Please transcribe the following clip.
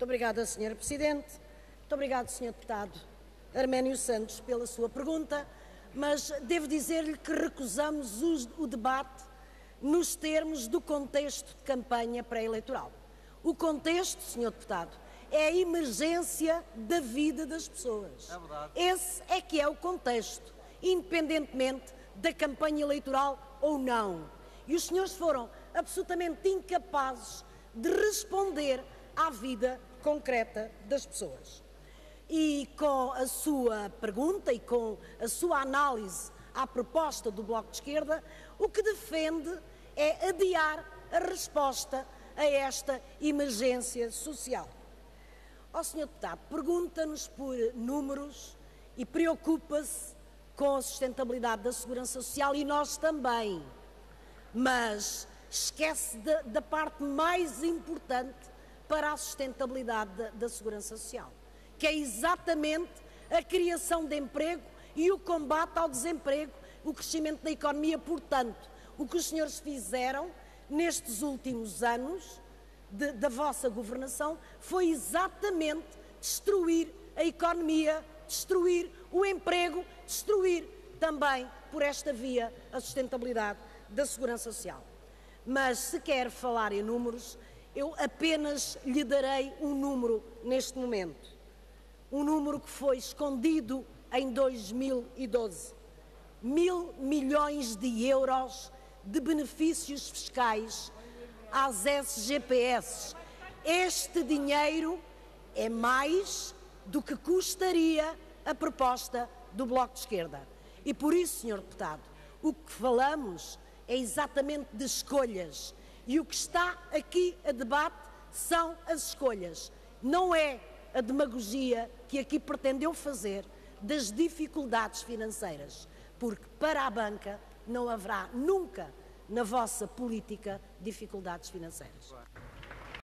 Muito obrigada, Sra. Presidente. Muito obrigado, Sr. Deputado Arménio Santos, pela sua pergunta, mas devo dizer-lhe que recusamos o debate nos termos do contexto de campanha pré-eleitoral. O contexto, Sr. Deputado, é a emergência da vida das pessoas. É verdade. Esse é que é o contexto, independentemente da campanha eleitoral ou não. E os senhores foram absolutamente incapazes de responder à vida concreta das pessoas. E com a sua pergunta e com a sua análise à proposta do Bloco de Esquerda, o que defende é adiar a resposta a esta emergência social. Ó Sr. Deputado, pergunta-nos por números e preocupa-se com a sustentabilidade da segurança social, e nós também, mas esquece da parte mais importante para a sustentabilidade da segurança social, que é exatamente a criação de emprego e o combate ao desemprego, o crescimento da economia. Portanto, o que os senhores fizeram nestes últimos anos da vossa governação foi exatamente destruir a economia, destruir o emprego, destruir também, por esta via, a sustentabilidade da segurança social. Mas se quer falar em números, eu apenas lhe darei um número neste momento. Um número que foi escondido em 2012. 1.000 milhões de euros de benefícios fiscais às SGPS. Este dinheiro é mais do que custaria a proposta do Bloco de Esquerda. E por isso, Sr. Deputado, o que falamos é exatamente de escolhas. E o que está aqui a debate são as escolhas. Não é a demagogia que aqui pretendeu fazer das dificuldades financeiras, porque para a banca não haverá nunca na vossa política dificuldades financeiras.